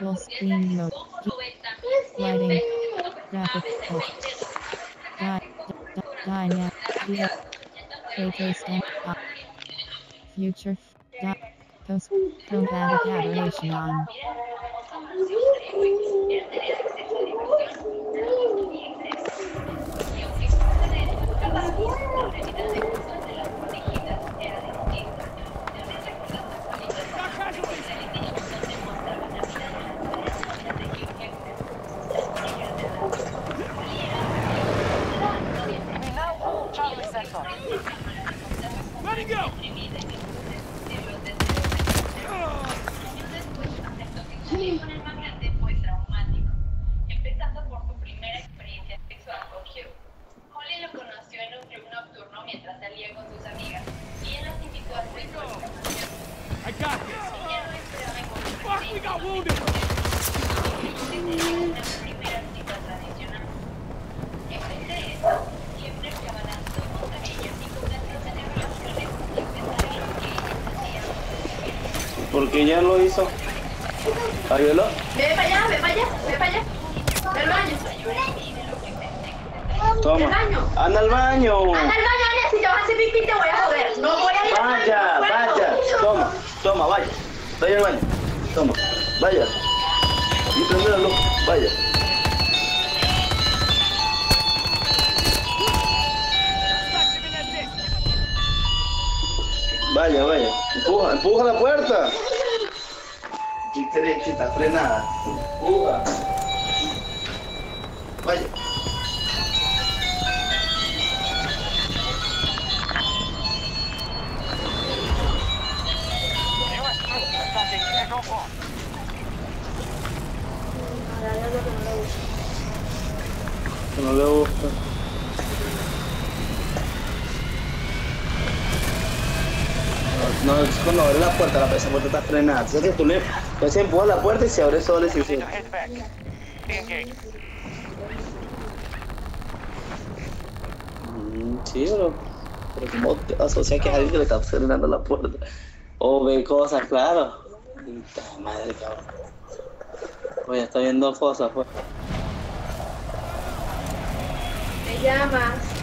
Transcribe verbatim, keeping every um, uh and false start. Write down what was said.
Full screen mode. Lighting. Graphics full. Di di dynamic. V F. Kratos and uh, Future. Di Post. Chromatic aberration on. Let it go! Empezando por su primera experiencia sexual con Hugh. Holly lo conoció en un club nocturno mientras salía con sus amigas y él las invitó a hacer su información. I got this! Ella no esperaba encontrarse Fuck, we got wounded! una primera cita tradicional. En vez de eso, siempre se abalanzó contra ella y comenzó a tener relaciones sin pensar en lo que ella hacía. ¿Por qué ya lo hizo? ¿Ayuelo? Ve para allá, ve para allá, ve para allá. Ve al baño. Toma. ¿Al baño? ¡Anda al baño! Anda al baño, Ania, si te vas a hacer pipí te voy a joder. No voy a ir al baño. Vaya, vaya. Toma, toma, vaya. Vaya al baño. Toma, vaya. Y prende la luz. Vaya. Vaya, vaya. Empuja, empuja la puerta. ¿Qué crees que está frenada? Empuja. Vaya. Que no le gusta. No, es cuando abre la puerta, la esa puerta está frenada. Entonces que tú le entonces empujas la puerta y se abre sola y se cierra. Mm, sí, pero, pero ¿cómo te asocia que es alguien que le está frenando la puerta? O ve cosas, claro. Puta madre, cabrón. Oye, está viendo cosas, pues. Me llamas.